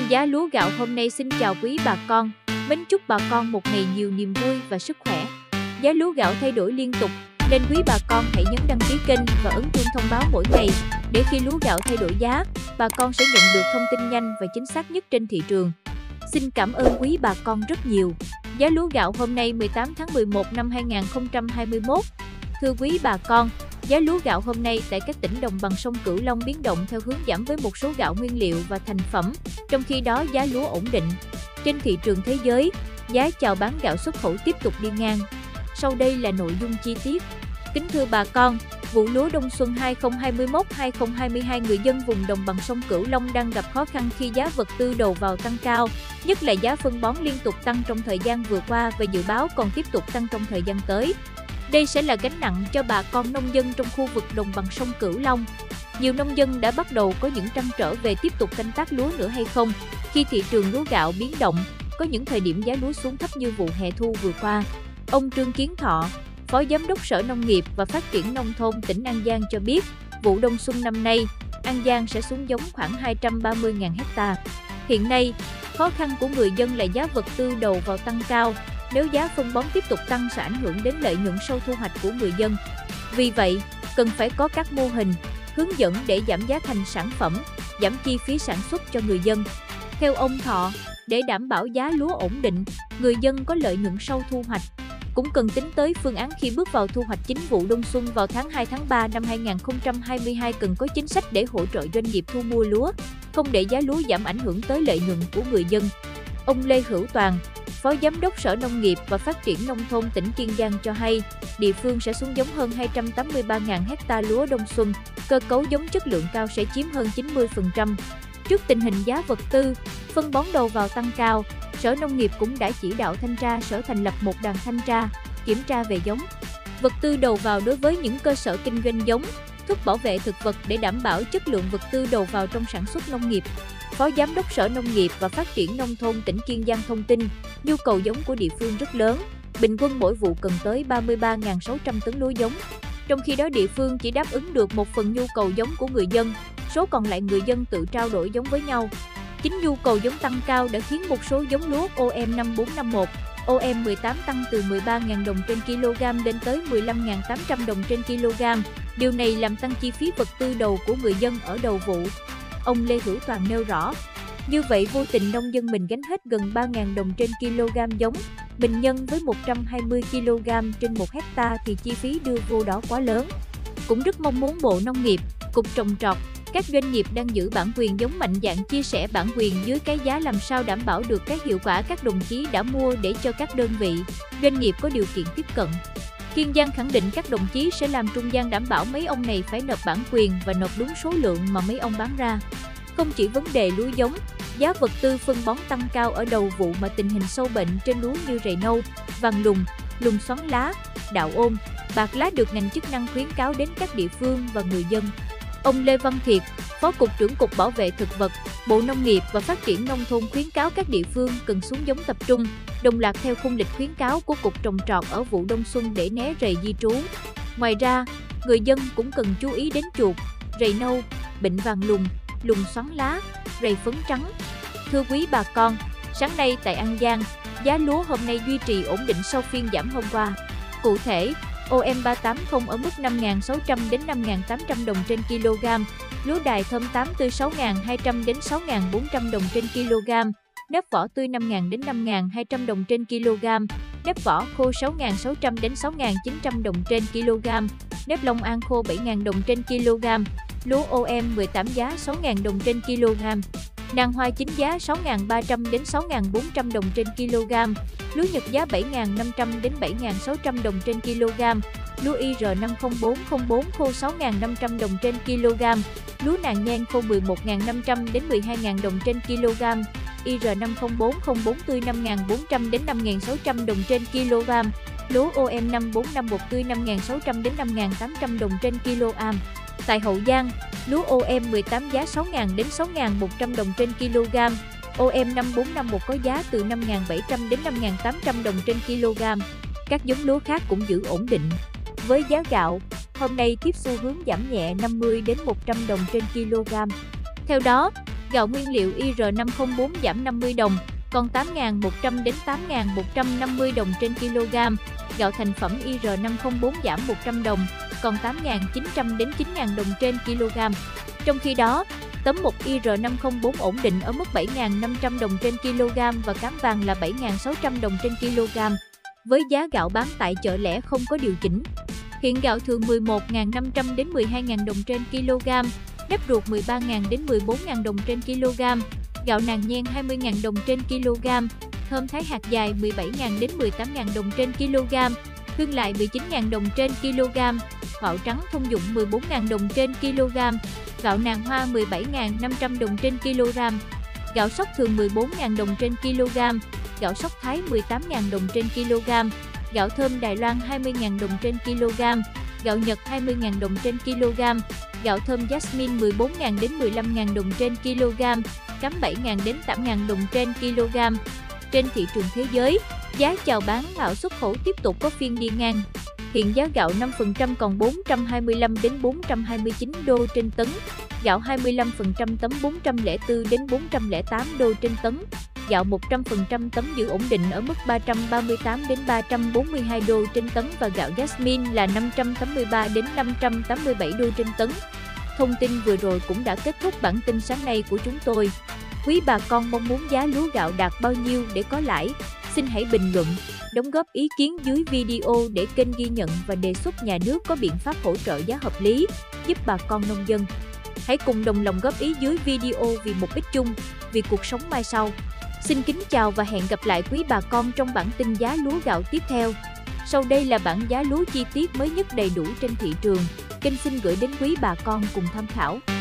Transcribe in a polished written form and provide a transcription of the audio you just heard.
giá lúa gạo hôm nay. Xin chào quý bà con, mến chúc bà con một ngày nhiều niềm vui và sức khỏe. Giá lúa gạo thay đổi liên tục nên quý bà con hãy nhấn đăng ký kênh và ấn chuông thông báo mỗi ngày để khi lúa gạo thay đổi giá, bà con sẽ nhận được thông tin nhanh và chính xác nhất trên thị trường. Xin cảm ơn quý bà con rất nhiều. Giá lúa gạo hôm nay 18 tháng 11 năm 2021. Thưa quý bà con, giá lúa gạo hôm nay tại các tỉnh đồng bằng sông Cửu Long biến động theo hướng giảm với một số gạo nguyên liệu và thành phẩm, trong khi đó giá lúa ổn định. Trên thị trường thế giới, giá chào bán gạo xuất khẩu tiếp tục đi ngang. Sau đây là nội dung chi tiết. Kính thưa bà con, vụ lúa đông xuân 2021-2022, người dân vùng đồng bằng sông Cửu Long đang gặp khó khăn khi giá vật tư đầu vào tăng cao, nhất là giá phân bón liên tục tăng trong thời gian vừa qua và dự báo còn tiếp tục tăng trong thời gian tới. Đây sẽ là gánh nặng cho bà con nông dân trong khu vực đồng bằng sông Cửu Long. Nhiều nông dân đã bắt đầu có những trăn trở về tiếp tục canh tác lúa nữa hay không, khi thị trường lúa gạo biến động, có những thời điểm giá lúa xuống thấp như vụ hè thu vừa qua. Ông Trương Kiến Thọ, Phó Giám đốc Sở Nông nghiệp và Phát triển Nông thôn tỉnh An Giang cho biết, vụ đông xuân năm nay, An Giang sẽ xuống giống khoảng 230.000 ha. Hiện nay, khó khăn của người dân là giá vật tư đầu vào tăng cao. Nếu giá phân bón tiếp tục tăng sẽ ảnh hưởng đến lợi nhuận sau thu hoạch của người dân. Vì vậy, cần phải có các mô hình, hướng dẫn để giảm giá thành sản phẩm, giảm chi phí sản xuất cho người dân. Theo ông Thọ, để đảm bảo giá lúa ổn định, người dân có lợi nhuận sau thu hoạch, cũng cần tính tới phương án khi bước vào thu hoạch chính vụ đông xuân vào tháng 2 tháng 3 năm 2022, cần có chính sách để hỗ trợ doanh nghiệp thu mua lúa, không để giá lúa giảm ảnh hưởng tới lợi nhuận của người dân. Ông Lê Hữu Toàn, Phó Giám đốc Sở Nông nghiệp và Phát triển Nông thôn tỉnh Kiên Giang cho hay, địa phương sẽ xuống giống hơn 283.000 ha lúa đông xuân, cơ cấu giống chất lượng cao sẽ chiếm hơn 90%. Trước tình hình giá vật tư, phân bón đầu vào tăng cao, Sở Nông nghiệp cũng đã chỉ đạo thanh tra sở thành lập một đoàn thanh tra, kiểm tra về giống, vật tư đầu vào đối với những cơ sở kinh doanh giống, thuốc bảo vệ thực vật để đảm bảo chất lượng vật tư đầu vào trong sản xuất nông nghiệp. Phó Giám đốc Sở Nông nghiệp và Phát triển Nông thôn tỉnh Kiên Giang thông tin, nhu cầu giống của địa phương rất lớn, bình quân mỗi vụ cần tới 33.600 tấn lúa giống. Trong khi đó địa phương chỉ đáp ứng được một phần nhu cầu giống của người dân, số còn lại người dân tự trao đổi giống với nhau. Chính nhu cầu giống tăng cao đã khiến một số giống lúa OM5451, OM18 tăng từ 13.000 đồng trên kg lên tới 15.800 đồng trên kg. Điều này làm tăng chi phí vật tư đầu của người dân ở đầu vụ. Ông Lê Hữu Toàn nêu rõ, như vậy vô tình nông dân mình gánh hết gần 3.000 đồng trên kg giống, bình nhân với 120 kg trên 1 hectare thì chi phí đưa vô đó quá lớn. Cũng rất mong muốn Bộ Nông nghiệp, Cục Trồng trọt, các doanh nghiệp đang giữ bản quyền giống mạnh dạn chia sẻ bản quyền dưới cái giá làm sao đảm bảo được cái hiệu quả các đồng chí đã mua để cho các đơn vị, doanh nghiệp có điều kiện tiếp cận. Kiên Giang khẳng định các đồng chí sẽ làm trung gian đảm bảo mấy ông này phải nộp bản quyền và nộp đúng số lượng mà mấy ông bán ra. Không chỉ vấn đề lúa giống, giá vật tư phân bón tăng cao ở đầu vụ mà tình hình sâu bệnh trên lúa như rầy nâu, vàng lùn, lùn xoắn lá, đạo ôn, bạc lá được ngành chức năng khuyến cáo đến các địa phương và người dân. Ông Lê Văn Thiệt, Phó Cục trưởng Cục Bảo vệ Thực vật, Bộ Nông nghiệp và Phát triển Nông thôn khuyến cáo các địa phương cần xuống giống tập trung, đồng loạt theo khung lịch khuyến cáo của Cục Trồng trọt ở vụ đông xuân để né rầy di trú. Ngoài ra, người dân cũng cần chú ý đến chuột, rầy nâu, bệnh vàng lùn, lùn xoắn lá, rầy phấn trắng. Thưa quý bà con, sáng nay tại An Giang, giá lúa hôm nay duy trì ổn định sau phiên giảm hôm qua. Cụ thể, OM380 ở mức 5.600 đến 5.800 đồng trên kg, lúa đài thơm 8 tươi 6.200 đến 6.400 đồng trên kg, nếp vỏ tươi 5.000 đến 5.200 đồng trên kg, nếp vỏ khô 6.600 đến 6.900 đồng trên kg, nếp Long An khô 7.000 đồng trên kg, lúa OM18 giá 6.000 đồng trên kg, nàng hoa chín giá 6.300 đến 6.400 đồng trên kg, lúa Nhật giá 7.500 đến 7.600 đồng trên kg, lúa IR50404 khô 6.500 đồng trên kg, lúa nàng nhan khô 11.500 đến 12.000 đồng trên kg, IR50404 tươi 5.400 đến 5.600 đồng trên kg, lúa OM5451 tươi 5.600 đến 5.800 đồng trên kg. Tại Hậu Giang, lúa OM18 giá 6.000 đến 6.100 đồng trên kg, OM5451 có giá từ 5.700 đến 5.800 đồng trên kg. Các giống lúa khác cũng giữ ổn định. Với giá gạo, hôm nay tiếp xu hướng giảm nhẹ 50 đến 100 đồng trên kg. Theo đó, Gạo nguyên liệu IR504 giảm 50 đồng, còn 8.100 đến 8.150 đồng trên kg. Gạo thành phẩm IR504 giảm 100 đồng, còn 8.900 đến 9.000 đồng trên kg. Trong khi đó, tấm 1 IR504 ổn định ở mức 7.500 đồng trên kg và cám vàng là 7.600 đồng trên kg. Với giá gạo bán tại chợ lẻ không có điều chỉnh. Hiện gạo thường 11.500 đến 12.000 đồng trên kg, nếp ruột 13.000 đến 14.000 đồng trên kg, gạo nàng nhen 20.000 đồng trên kg, thơm thái hạt dài 17.000 đến 18.000 đồng trên kg, hương lại 19.000 đồng trên kg, gạo trắng thông dụng 14.000 đồng trên kg, gạo nàng hoa 17.500 đồng trên kg, gạo sóc thường 14.000 đồng trên kg, gạo sóc Thái 18.000 đồng trên kg, gạo thơm Đài Loan 20.000 đồng trên kg, gạo Nhật 20.000 đồng trên kg, gạo thơm Jasmine 14.000 đến 15.000 đồng trên kg, cám 7.000 đến 8.000 đồng trên kg. Trên thị trường thế giới, giá chào bán gạo xuất khẩu tiếp tục có phiên đi ngang. Hiện giá gạo 5% còn 425 đến 429 đô trên tấn, gạo 25% tấm 404 đến 408 đô trên tấn, gạo 100% tấm giữ ổn định ở mức 338 đến 342 đô trên tấn và gạo Jasmine là 583 đến 587 đô trên tấn. Thông tin vừa rồi cũng đã kết thúc bản tin sáng nay của chúng tôi. Quý bà con mong muốn giá lúa gạo đạt bao nhiêu để có lãi? Xin hãy bình luận, đóng góp ý kiến dưới video để kênh ghi nhận và đề xuất nhà nước có biện pháp hỗ trợ giá hợp lý, giúp bà con nông dân. Hãy cùng đồng lòng góp ý dưới video vì mục đích chung, vì cuộc sống mai sau. Xin kính chào và hẹn gặp lại quý bà con trong bản tin giá lúa gạo tiếp theo. Sau đây là bảng giá lúa chi tiết mới nhất đầy đủ trên thị trường. Kênh xin gửi đến quý bà con cùng tham khảo.